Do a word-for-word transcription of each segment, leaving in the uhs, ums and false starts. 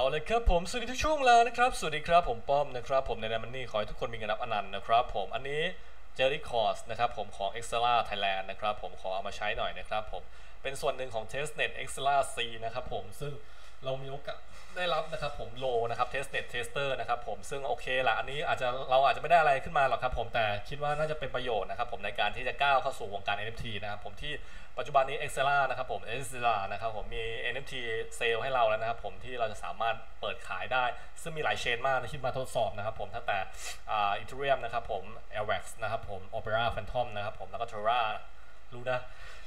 เอาเลยครับผมสวัสดีทุกช่วงเวลานะครับสวัสดีครับผมป้อมนะครับผมในแนมันนี่ขอให้ทุกคนมีเงินนับอนันต์นะครับผมอันนี้เจอรี่คอร์สนะครับผมของ Excella Thailand นะครับผมขอเอามาใช้หน่อยนะครับผมเป็นส่วนหนึ่งของ Testnet Excella C นะครับผมซึ่งเรามีโอกาสได้รับนะครับผมโลนะครับ Testnet Tester นะครับผมซึ่งโอเคละอันนี้อาจจะเราอาจจะไม่ได้อะไรขึ้นมาหรอกครับผมแต่คิดว่าน่าจะเป็นประโยชน์นะครับผมในการที่จะก้าวเข้าสู่วงการ เอ็น เอฟ ที นะครับผมที่ปัจจุบันนี้ Excella นะครับผม Excella นะครับผมมี เอ็น เอฟ ที เซลให้เราแล้วนะครับผมที่เราจะสามารถเปิดขายได้ซึ่งมีหลายเชนมากที่มาทดสอบนะครับผมตั้งแต่อ่า Ethereum นะครับผม เอล วี เอ็กซ์ นะครับผม Opera Phantom นะครับผมแล้วก็ Terra รู้นะ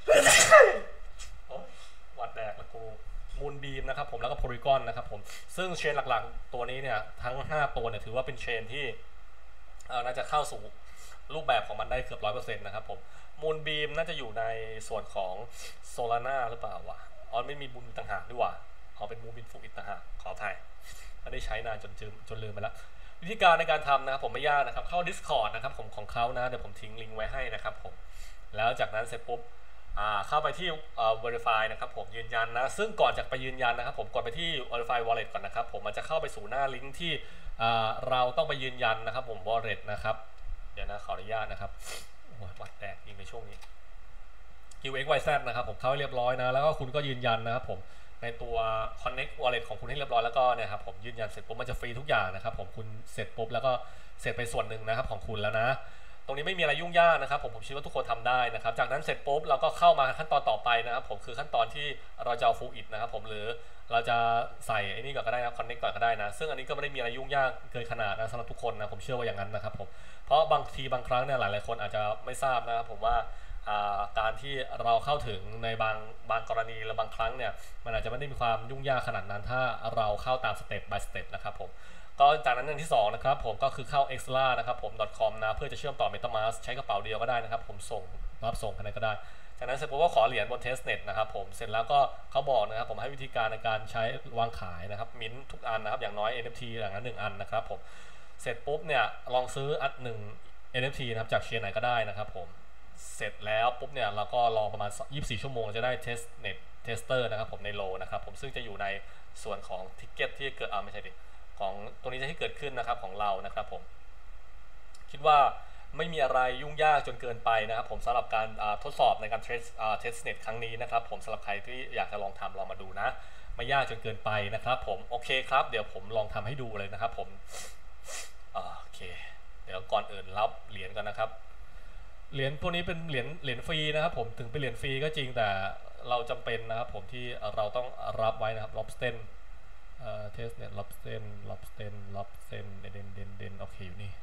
วัดแดกละกูมูลบีมนะครับผมแล้วก็โพลีกอนนะครับผมซึ่งเชนหลักๆตัวนี้เนี่ยทั้งห้าตัวเนี่ยถือว่าเป็นเชนที่น่าจะเข้าสู่รูปแบบของมันได้เกือบร้อยเปอร์เซ็นต์นะครับผมมูลบีมน่าจะอยู่ในส่วนของโซลาร่าหรือเปล่าวะอ๋อไม่มีบุญต่างหากด้วยว่ะอ๋อเป็นมูลบินฟุกอีกต่างหากขออภัยไม่ได้ใช้นานจนจืมจนลืมไปแล้ววิธีการในการทำนะครับผมไม่ยากนะครับเข้า Discord นะครับผมของเขานะเดี๋ยวผมทิ้งลิงก์ไว้ให้นะครับผมแล้วจากนั้นเสร็จปุ๊บเข้าไปที่ verify นะครับผมยืนยันนะซึ่งก่อนจะไปยืนยันนะครับผมกดไปที่ verify wallet ก่อนนะครับผมมันจะเข้าไปสู่หน้าลิงก์ที่เราต้องไปยืนยันนะครับผม wallet นะครับเดี๋ยวนะขออนุญาตนะครับวัดแตกยิงในช่วงนี้ คิว เอ็กซ์ วาย แซด นะครับผมเข้าให้เรียบร้อยนะแล้วก็คุณก็ยืนยันนะครับผมในตัว connect wallet ของคุณให้เรียบร้อยแล้วก็เนี่ยครับผมยืนยันเสร็จปุ๊บมันจะฟรีทุกอย่างนะครับผมคุณเสร็จปุ๊บแล้วก็เสร็จไปส่วนหนึ่งนะครับของคุณแล้วนะตรงนี้ไม่มีอะไรยุ่งยากนะครับผมผมเชื่อว่าทุกคนทำได้นะครับจากนั้นเสร็จปุ๊บเราก็เข้ามาขั้นตอนต่อไปนะครับผมคือขั้นตอนที่เราจะเอา full it นะครับผมหรือเราจะใส่ไอ้นี่ก่อนก็ได้นะ connect ก่อนก็ได้นะซึ่งอันนี้ก็ไม่ได้มีอะไรยุ่งยากเกินขนาดนะสำหรับทุกคนนะผมเชื่อว่าอย่างนั้นนะครับผมเพราะบางทีบางครั้งเนี่ยหลายๆคนอาจจะไม่ทราบนะครับผมว่าการที่เราเข้าถึงในบางบางกรณีและบางครั้งเนี่ยมันอาจจะไม่ได้มีความยุ่งยากขนาดนั้นถ้าเราเข้าตามสเต็ป by สเต็ปนะครับผมก็จากนั้นอันที่สองนะครับผมก็คือเข้า excella นะครับผม .com นะเพื่อจะเชื่อมต่อ MetaMask ใช้กระเป๋าเดียวก็ได้นะครับผมส่งรับส่งอะไรก็ได้จากนั้นเสร็จปุ๊บก็ขอเหรียญบน testnet นะครับผมเสร็จแล้วก็เขาบอกนะครับผมให้วิธีการในการใช้วางขายนะครับมิ้นทุกอันนะครับอย่างน้อย เอ็น เอฟ ที อย่างนั้นหนึ่งอันนะครับผมเสร็จปุ๊บเนี่ยลองซื้ออันหนึ่ง เอ็น เอฟ ที นะครับจากเชนไหนก็ได้นะครับผมเสร็จแล้วปุ๊บเนี่ยเราก็รอประมาณยี่สิบสี่ชั่วโมงจะได้ testnet tester นะครับผมในโลนะครับผมซึ่งจะอยู่ในส่วนของ ticket ที่เกิดอ่าไม่ใช่ดิของตรงนี้จะให้เกิดขึ้นนะครับของเรานะครับผมคิดว่าไม่มีอะไรยุ่งยากจนเกินไปนะครับผมสำหรับการทดสอบในการ test testnet ครั้งนี้นะครับผมสำหรับใครที่อยากจะลองทำลองมาดูนะไม่ยากจนเกินไปนะครับผมโอเคครับเดี๋ยวผมลองทำให้ดูเลยนะครับผมโอเคเดี๋ยวก่อนอื่นรับเหรียญกันนะครับเหรียญพวกนี้เป็นเหรียญเหรียญฟรีนะครับผมถึงเป็นเหรียญฟรีก็จริงแต่เราจำเป็นนะครับผมที่เราต้องรับไว้นะครับ lobster เอ่อ testnet lobster lobster lobster เดนเดนเดนโอเคอยู่นี่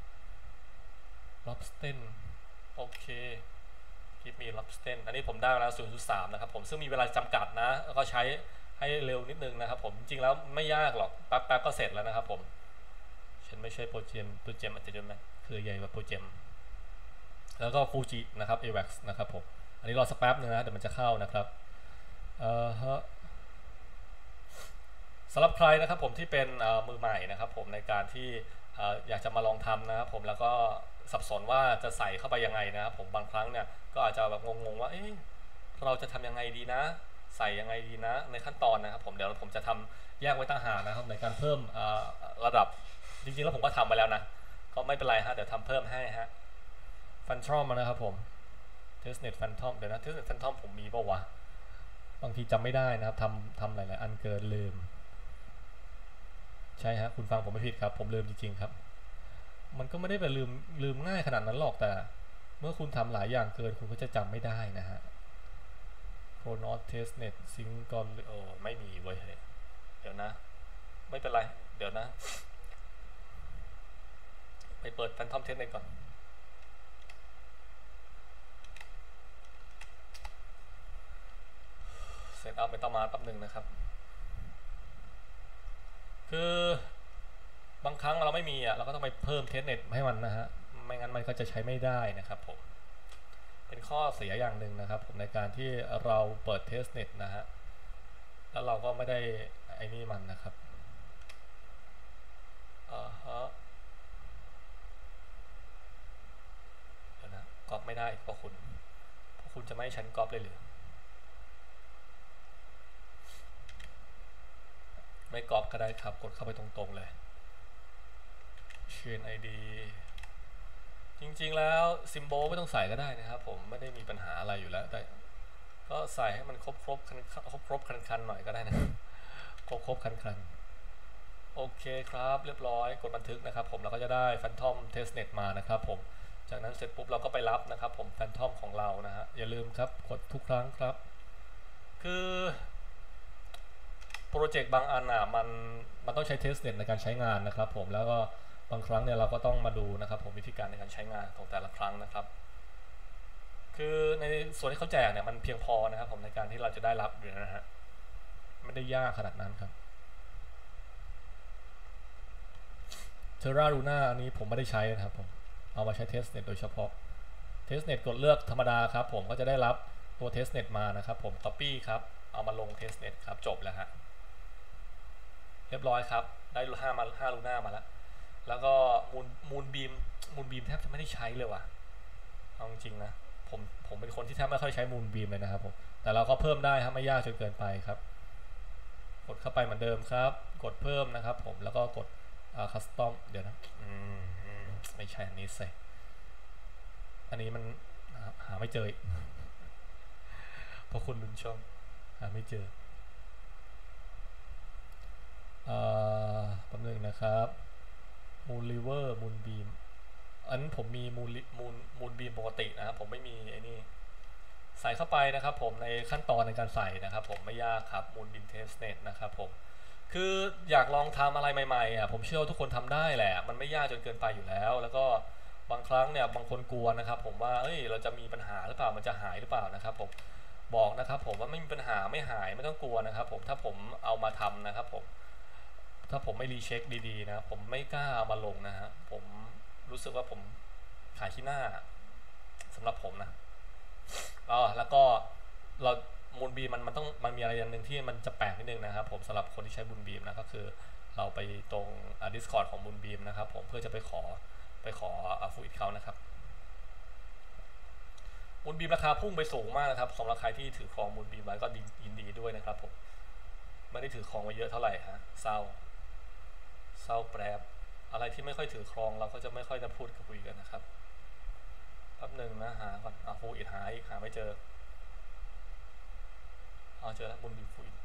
lobster โอเคคิดมี lobster อันนี้ผมได้แล้ว ศูนย์จุดสาม นะครับผมซึ่งมีเวลาจำกัดนะแล้วก็ใช้ให้เร็วนิดนึงนะครับผมจริงแล้วไม่ยากหรอกแป๊บๆก็เสร็จแล้วนะครับผมฉันไม่ใช่โปรเจมโปรเจมอาจจะด้วยไหมคือใหญ่กว่าโปรเจมแล้วก็ฟูจินะครับ เอ วี อี เอ็กซ์ นะครับผมอันนี้รอสักแป๊บนึงนะเดี๋ยวมันจะเข้านะครับเอ่อฮะสำหรับใครนะครับผมที่เป็นมือใหม่นะครับผมในการที่อยากจะมาลองทำนะครับผมแล้วก็สับสนว่าจะใส่เข้าไปยังไงนะครับผมบางครั้งเนี่ยก็อาจจะแบบงงๆว่าเอ๊ะเราจะทำยังไงดีนะใส่ยังไงดีนะในขั้นตอนนะครับผมเดี๋ยวผมจะทำแยกไว้ต่างหากนะครับในการเพิ่มระดับจริงๆแล้วผมก็ทำไปแล้วนะก็ไม่เป็นไรฮะเดี๋ยวทำเพิ่มให้ฮะฟันทอมนะครับผม testnet phantom เดี๋ยวนะ testnet phantom ผมมีป่าววะบางทีจำไม่ได้นะครับทำทำหลายๆอันเกินลืมใช่ฮะคุณฟังผมไม่ผิดครับผมลืมจริงๆครับมันก็ไม่ได้เป็นลืมลืมง่ายขนาดนั้นหรอกแต่เมื่อคุณทำหลายอย่างเกินคุณก็จะจำไม่ได้นะฮะ Pronos testnet sync ก็โอ้ไม่มีเว้ยเดี๋ยวนะไม่เป็นไรเดี๋ยวนะไปเปิด Phantom testnet ก่อนเซตอัพไม่ต้องมาแป๊บนึงนะครับคือบางครั้งเราไม่มีอ่ะเราก็ต้องไปเพิ่มเทสเน็ตให้มันนะฮะไม่งั้นมันก็จะใช้ไม่ได้นะครับผมเป็นข้อเสียอย่างหนึ่งนะครับผมในการที่เราเปิดเทสเน็ตนะฮะแล้วเราก็ไม่ได้ไอ้นี่มันนะครับอ่าฮะเดี๋ยวนะก๊อปไม่ได้เพราะคุณเพราะคุณจะไม่ให้ฉันก๊อปเลยหรือไม่ก๊อปก็ได้ครับกดเข้าไปตรงๆเลย Chain ไอ ดี จริงๆแล้ว symbol ไม่ต้องใส่ก็ได้นะครับผมไม่ได้มีปัญหาอะไรอยู่แล้วแต่ก็ใส่ให้มันครบครบคันครบครบคันคันหน่อยก็ได้นะครบครบคันคันโอเคครับเรียบร้อยกดบันทึกนะครับผมเราก็จะได้ Phantom Testnet มานะครับผมจากนั้นเสร็จปุ๊บเราก็ไปรับนะครับผม Phantom ของเรานะฮะอย่าลืมครับกดทุกครั้งครับคือโปรเจกต์บางอันอ่ะมันมันต้องใช้ Testnet ในการใช้งานนะครับผมแล้วก็บางครั้งเนี่ยเราก็ต้องมาดูนะครับผมวิธีการในการใช้งานของแต่ละครั้งนะครับคือในส่วนที่เขาแจกเนี่ยมันเพียงพอนะครับผมในการที่เราจะได้รับอยู่นะฮะไม่ได้ยากขนาดนั้นครับเทอร่าลูน่าอันนี้ผมไม่ได้ใช้นะครับผมเอามาใช้ Testnet โดยเฉพาะ Testnet กดเลือกธรรมดาครับผมก็จะได้รับตัว Testnet มานะครับผม Copy ครับเอามาลง Testnet ครับจบแล้วฮะเรียบร้อยครับได้ห้ามาห้าลูน่ามาแล้วแล้วก็มูลมูลบีมมูลบีมแทบจะไม่ได้ใช้เลยว่ะเอาจริงนะผมผมเป็นคนที่แทบไม่ค่อยใช้มูลบีมเลยนะครับผมแต่เราก็เพิ่มได้ครับไม่ยากจนเกินไปครับกดเข้าไปเหมือนเดิมครับกดเพิ่มนะครับผมแล้วก็กดคัสตอมเดี๋ยวนะไม่ใช่อันนี้ใส่อันนี้มันหาไม่เจอเพราะคุณลุนช่องหาไม่เจอเอ่อแป๊บนึงนะครับมูลริเวอร์มูลบีมอันผมมีมูลมูลมูลบีมปกตินะครับผมไม่มีไอ้นี่ใส่เข้าไปนะครับผมในขั้นตอนในการใส่นะครับผมไม่ยากครับมูลบีมเทสเน็ตนะครับผมคืออยากลองทำอะไรใหม่ๆอ่ะผมเชื่อว่าทุกคนทำได้แหละมันไม่ยากจนเกินไปอยู่แล้วแล้วก็บางครั้งเนี่ยบางคนกลัวนะครับผมว่าเอ้ยเราจะมีปัญหาหรือเปล่ามันจะหายหรือเปล่านะครับผมบอกนะครับผมว่าไม่มีปัญหาไม่หายไม่ต้องกลัวนะครับผมถ้าผมเอามาทำนะครับผมถ้าผมไม่รีเช็คดีๆนะผมไม่กล้าเอามาลงนะฮะผมรู้สึกว่าผมขายขี้หน้าสำหรับผมนะอ๋อแล้วก็เรามูลบีมันมันต้องมันมีอะไรอย่างหนึ่งที่มันจะแปลกนิดนึงนะครับผมสำหรับคนที่ใช้มูลบีมนะก็คือเราไปตรง Discord ของมูลบีมนะครับผมเพื่อจะไปขอไปขอฟูอิทเขานะครับมูลบีมราคาพุ่งไปสูงมากนะครับสำหรับใครที่ถือครองมูลบีมไว้ก็ยินดีด้วยนะครับผมไม่ได้ถือครองไว้เยอะเท่าไหร่ฮะเศร้าเศร้าแปรบอะไรที่ไม่ค่อยถือครองเราก็จะไม่ค่อยจะพูดกับคุยกันนะครับแป๊บหนึ่งนะหาก่อนอ่ะฟูอิทหาอีกหาไม่เจออ๋อเจอแล้วมูลบีมฟูอิท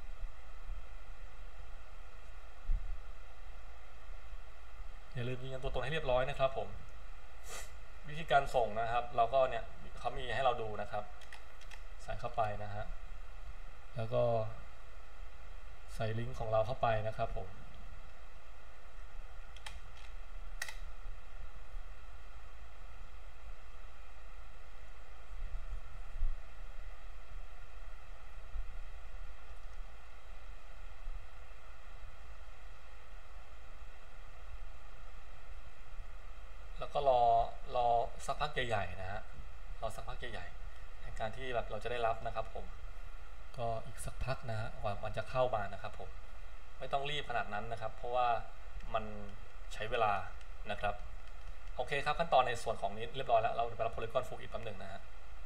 อย่าลืมยืนยันตัวตนให้เรียบร้อยนะครับผมวิธีการส่งนะครับเราก็เนี่ยเขามีให้เราดูนะครับใส่เข้าไปนะฮะแล้วก็ใส่ลิงก์ของเราเข้าไปนะครับผมแล้วก็รอรอสักพักใหญ่ๆนะฮะรอสักพักใหญ่ๆในการที่แบบเราจะได้รับนะครับผมก็อีกสักพักนะฮะกว่ามันจะเข้ามานะครับผมไม่ต้องรีบขนาดนั้นนะครับเพราะว่ามันใช้เวลานะครับโอเคครับขั้นตอนในส่วนของนี้เรียบร้อยแล้วเราไปรับโพลีกอนฟูอีกแป๊บหนึ่งนะฮะ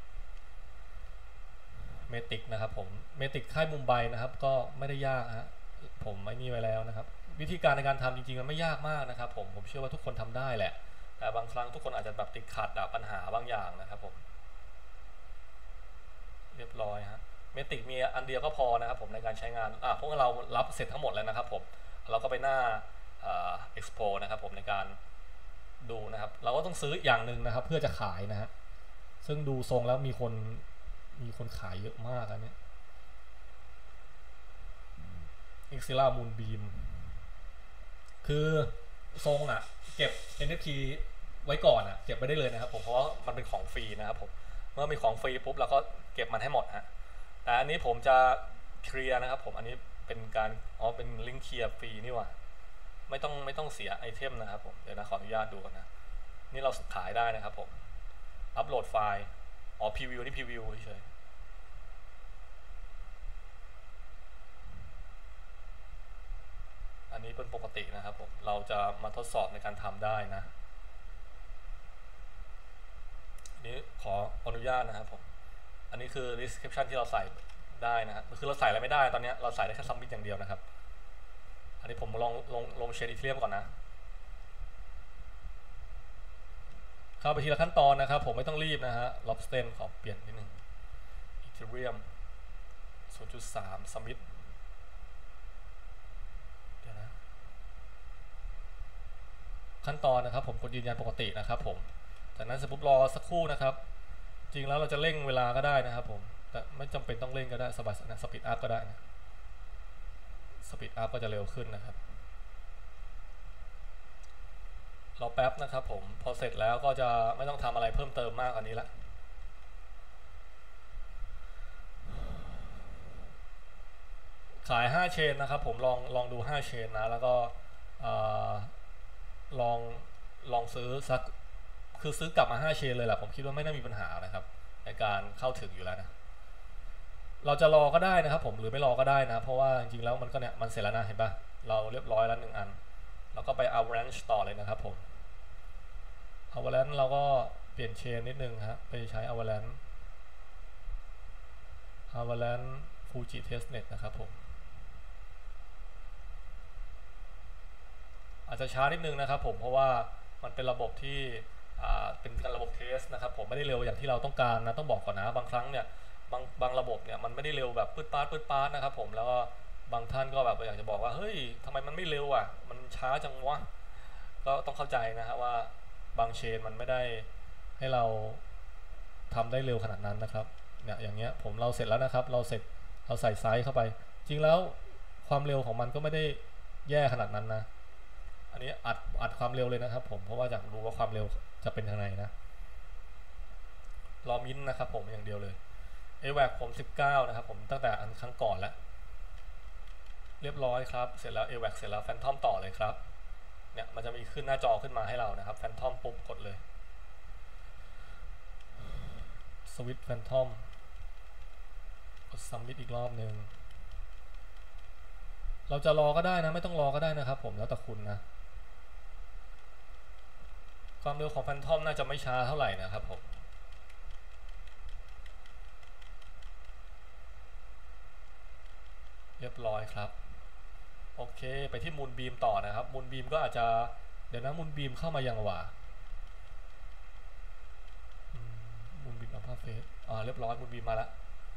เมติกนะครับผมเมติกค่ายมุมไบนะครับก็ไม่ได้ยากฮะผมไม่นี่ไว้แล้วนะครับวิธีการในการทำจริงๆมันไม่ยากมากนะครับผมผมเชื่อว่าทุกคนทำได้แหละแต่บางครั้งทุกคนอาจจะแบบติดขัดปัญหาบางอย่างนะครับผมเรียบร้อยฮะเมติกมีอันเดียวก็พอนะครับผมในการใช้งานอ่ะพวกเรารับเสร็จทั้งหมดแล้วนะครับผมเราก็ไปหน้าเอ็กซ์โปนะครับผมในการดูนะครับเราก็ต้องซื้ออย่างหนึ่งนะครับเพื่อจะขายนะฮะซึ่งดูทรงแล้วมีคนมีคนขายเยอะมากอันนี้ Exila Moonbeam คือทรงอ่ะเก็บ เอ็น เอฟ ที ไว้ก่อนอ่ะเก็บไว้ได้เลยนะครับผมเพราะว่ามันเป็นของฟรีนะครับผมเมื่อมีของฟรีปุ๊บเราก็เก็บมันให้หมดฮะแต่อันนี้ผมจะเคลียร์นะครับผมอันนี้เป็นการอ๋อเป็นลิงก์เคลียร์ฟรีนี่หว่าไม่ต้องไม่ต้องเสียไอเทมนะครับผมเดี๋ยวนะขออนุญาตดูก่อนนะนี่เราขายได้นะครับผมอัปโหลดไฟล์อ๋อพรีวิวนี่พรีวิวเฉยอันนี้เป็นปกตินะครับผมเราจะมาทดสอบในการทำได้นะนี้ขออนุญาตนะครับผมอันนี้คือ description ที่เราใส่ได้นะครับคือเราใส่อะไรไม่ได้ตอนนี้เราใส่ได้แค่ submit อย่างเดียวนะครับนนี้ผมลองลงลงเชนอีเทเรียมก่อนนะเข้าไปทีละขั้นตอนนะครับผมไม่ต้องรีบนะฮะล็อบสเตนขอเปลี่ยนนิดนึงอีเทเรียม ศูนย์จุดสาม สมิธเดี๋ยวนะขั้นตอนนะครับผมกดยืนยันปกตินะครับผมจากนั้นเสร็จปุ๊บรอสักครู่นะครับจริงแล้วเราจะเร่งเวลาก็ได้นะครับผมแต่ไม่จำเป็นต้องเร่งก็ได้สบายนะสปีดอัพก็ได้นะสปีดอัพก็จะเร็วขึ้นนะครับรอแป๊บนะครับผมพอเสร็จแล้วก็จะไม่ต้องทำอะไรเพิ่มเติมมากกว่านี้ละขายห้าเชนนะครับผมลองลองดูห้าเชนนะแล้วก็ลองลองซื้อสักคือซื้อกลับมาห้าเชนเลยแหละผมคิดว่าไม่น่ามีปัญหานะครับในการเข้าถึงอยู่แล้วนะเราจะรอก็ได้นะครับผมหรือไม่รอก็ได้นะเพราะว่าจริงๆแล้วมันก็เนี่ยมันเสร็จแล้วนะเห็นปะเราเรียบร้อยแล้วหนึ่งอันเราก็ไป Avalanche ต่อเลยนะครับผม Avalanche เราก็เปลี่ยนเชนนิดนึงครับไปใช้ Avalanche Avalanche Fuji Testnet นะครับผมอาจจะช้านิดนึงนะครับผมเพราะว่ามันเป็นระบบที่เป็นการระบบเทสนะครับผมไม่ได้เร็วอย่างที่เราต้องการนะต้องบอกก่อนนะบางครั้งเนี่ยบางบางระบบเนี่ยมันไม่ได้เร็วแบบปื๊ดป๊าดปื๊ดป๊าดนะครับผมแล้วก็บางท่านก็แบบอยากจะบอกว่าเฮ้ยทำไมมันไม่เร็วอ่ะมันช้าจังวะก็ต้องเข้าใจนะครับว่าบางเชนมันไม่ได้ให้เราทำได้เร็วขนาดนั้นนะครับเนี่ยอย่างเงี้ยผมเราเสร็จแล้วนะครับเราเสร็จเราใส่ไซส์เข้าไปจริงแล้วความเร็วของมันก็ไม่ได้แย่ขนาดนั้นนะอันนี้อัดอัดความเร็วเลยนะครับผมเพราะว่าอยากรู้ว่าความเร็วจะเป็นยังไงนะรอมินนะครับผมอย่างเดียวเลย เอ แว ซี ผมสิบเก้านะครับผมตั้งแต่อันครั้งก่อนแล้วเรียบร้อยครับเสร็จแล้ว เอ แว ซี เสร็จแล้วแฟนทอมต่อเลยครับเนี่ยมันจะมีขึ้นหน้าจอขึ้นมาให้เรานะครับแฟนทอมปุ๊บกดเลยสวิตช์แฟนทอมกดซัมมิตอีกรอบหนึ่งเราจะรอก็ได้นะไม่ต้องรอก็ได้นะครับผมแล้วแต่คุณนะความเร็วของแฟนทอมน่าจะไม่ช้าเท่าไหร่นะครับผมเรียบร้อยครับโอเคไปที่มูนบีมต่อนะครับมูนบีมก็อาจจะเดี๋ยวนะมูนบีมเข้ามายังวะมูนบีมอัลฟาเฟสอ่าเรียบร้อยมูนบีมมาแล้ว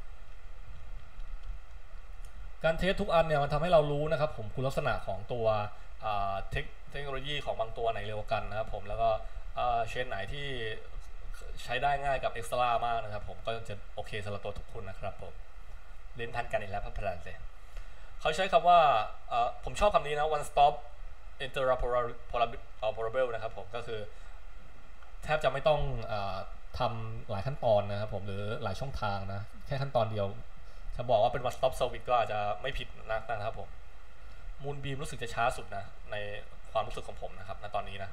การเทสทุกอันเนี่ยมันทำให้เรารู้นะครับผมคุณลักษณะของตัวเทคโนโลยีของบางตัวไหนเร็วกันนะครับผมแล้วก็เชนไหนที่ใช้ได้ง่ายกับเอ็กซ์ตร้ามากนะครับผมก็จะโอเคสำหรับตัวทุกคนนะครับผมเล่นทันกันอีกแล้วพัฒนาเลยเขาใช้คำว่าผมชอบคำนี้นะ one stop interoperable นะครับผมก็คือแทบจะไม่ต้องทำหลายขั้นตอนนะครับผมหรือหลายช่องทางนะแค่ขั้นตอนเดียวจะบอกว่าเป็น one stop service ก็อาจจะไม่ผิดนักนะครับผมมูนบีมรู้สึกจะช้าสุดนะในความรู้สึกของผมนะครับณตอนนี้นะ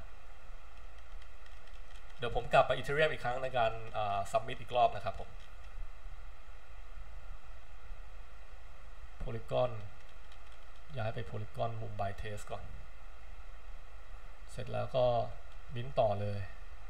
เดี๋ยวผมกลับไป Ethereum อีกครั้งในการ submit อีกรอบนะครับผม Polygon ย้ายไป Polygon Mumbai Test ก่อนเสร็จแล้วก็บินต่อเลย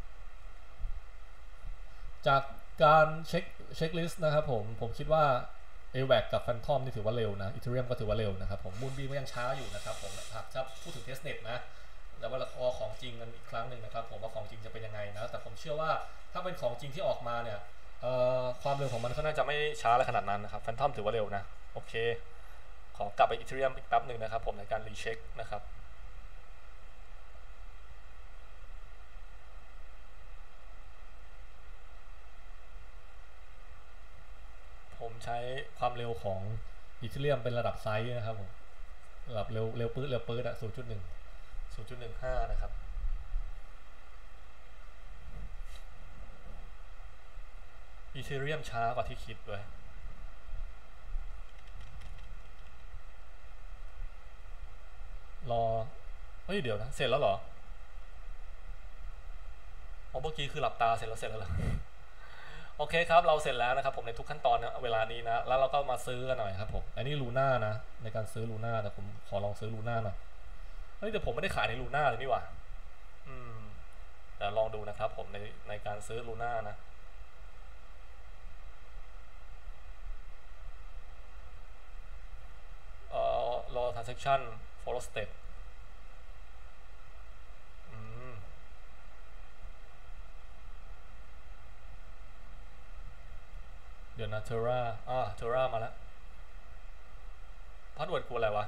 จากการเช็คเช็คลิสต์นะครับผมผมคิดว่า เอ แว ซี กับ Phantom นี่ถือว่าเร็วนะ Ethereum ก็ถือว่าเร็วนะครับผมมูนบีมก็ยังช้าอยู่นะครับผมหากจะพูดถึง Testnet นะแล้วว่าเราของจริงกันอีกครั้งหนึ่งนะครับผมว่าของจริงจะเป็นยังไงนะแต่ผมเชื่อว่าถ้าเป็นของจริงที่ออกมาเนี่ยความเร็วของมันก็น่าจะไม่ช้าอะไรขนาดนั้นนะครับ Phantom ถือว่าเร็วนะโอเคขอกลับไป Ethereum อีกแป๊บหนึ่งนะครับผมในการรีเช็คนะครับผมใช้ความเร็วของ Ethereum เป็นระดับไซส์นะครับผมระดับเร็วเร็วปื๊ดเร็วปื๊ดอะ ศูนย์จุดหนึ่ง ศูนย์จุดหนึ่งห้า นะครับอีเธเรียมช้ากว่าที่คิดด้วยรอเฮ้ยเดี๋ยวนะเสร็จแล้วเหรออ๋อเมื่อกี้คือหลับตาเสร็จแล้วเสร็จแล้วเหรอโอเคครับเราเสร็จแล้วนะครับผมในทุกขั้นตอนนะเวลานี้นะแล้วเราก็มาซื้อกันหน่อยครับผมอันนี้ลูน่านะในการซื้อลูน่าแต่ผมขอลองซื้อลูน่าหน่อยเฮ้ยแต่ผมไม่ได้ขายในลูน่าเลยนี่หว่าอืมเดี๋ยวลองดูนะครับผมในในการซื้อลูน่านะเอ่อรอ transaction follow step อืมเดี๋ยวนะ Terra อ่า Terra มาแล้วพาสเวิร์ดกูอะไรวะ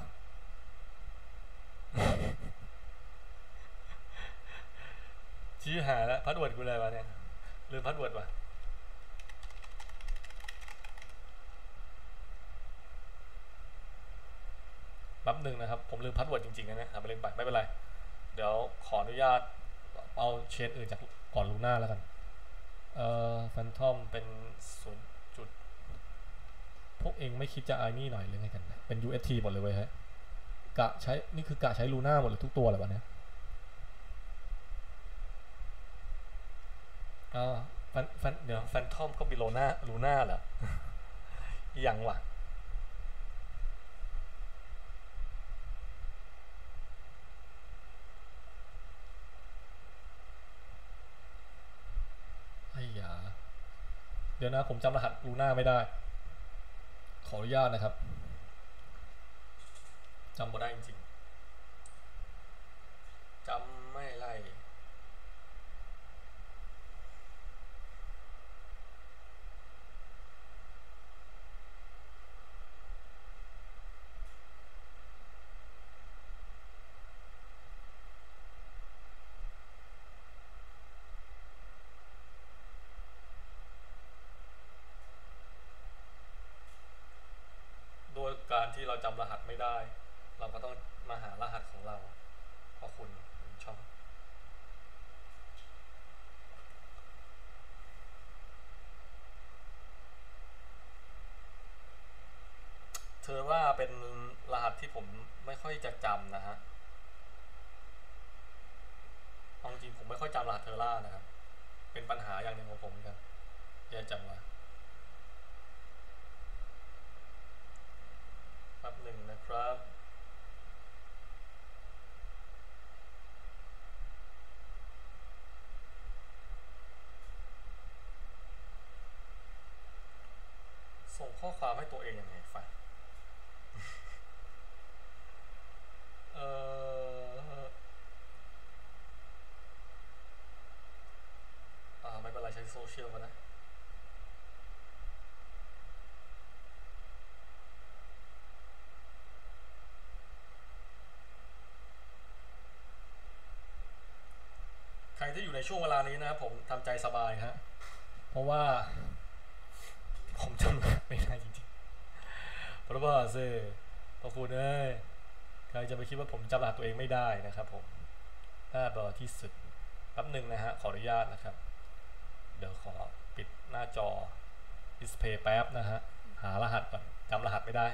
ชี้หาแล้วพาสเวิร์ดกูอะไรวะเนี่ยลืมพาสเวิร์ดวะแป๊บหนึ่งนะครับผมลืมพาสเวิร์ดจริงๆนะเนี่ยทำไปเล่นไปไม่เป็นไรเดี๋ยวขออนุญาตเอาเชนอื่นจากก่อนลูน่าแล้วกันเอ่อแฟนทอมเป็นศูนย์จุดพวกเองไม่คิดจะไอ้นี่หน่อยหรือไงกันนะเป็น ยู เอส ที หมดเลยเว้ยฮะกะใช้นี่คือกะใช้ลูน่าหมดเลยทุกตัวเลยวะเนี่ยอ่าแฟนแฟนเดี๋ยวแฟนทอมก็มีโลน่าลูน่าเหรอยังวะไอ้ยาเดี๋ยวนะผมจำรหัสลูน่าไม่ได้ขออนุญาตนะครับจำไม่ได้จริงๆจำไม่ไล่โดยการที่เราจำรหัสไม่ได้เราก็ต้องมาหารหัสของเราเพราะคุณช่องเธอว่าเป็นรหัสที่ผมไม่ค่อยจะจำนะฮะเอาจริงผมไม่ค่อยจำรหัสเทอร่านะครับเป็นปัญหาอย่างหนึ่งของผมเหมือนกันแย่จังวะแป๊บหนึ่งนะครับส่งข้อความให้ตัวเองยังไงฟังเอออ่าไม่เป็นไรใช้โซเชียลก็ได้ใครที่อยู่ในช่วงเวลานี้นะครับผมทำใจสบายฮะเพราะว่าผมจำไม่ได้จริงๆเพราะว่าเซ่พอคุณเอ้ยใครจะไปคิดว่าผมจำรหัสตัวเองไม่ได้นะครับผมน่าเบอที่สุดแป๊บหนึ่งนะฮะขออนุญาตนะครับเดี๋ยวขอปิดหน้าจอดิสเพย์แป๊บนะฮะหารหัสก่อนจำรหัสไม่ได้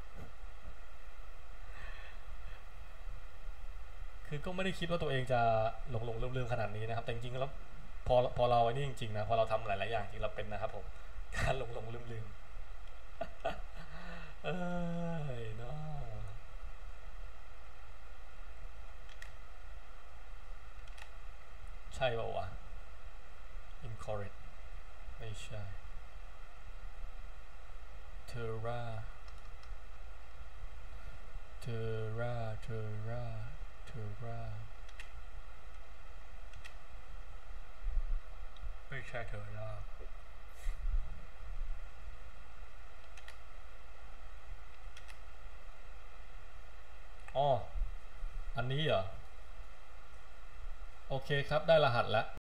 คือก็ไม่ได้คิดว่าตัวเองจะหลงหลงลืมลืมขนาดนี้นะครับแต่จริงๆแล้วพอพอเราไอ้นี่จริงๆนะพอเราทำหลายๆอย่างจริงเราเป็นนะครับผมการหลงหลงลืมลืมเอ้ยเนาะใช่ป่าวะ incorrect ไม่ใช่ Terra Terra Terra Terra ไม่ใช่ Terra อ๋ออันนี้เหรอโอเคครับได้รหัสแล้ว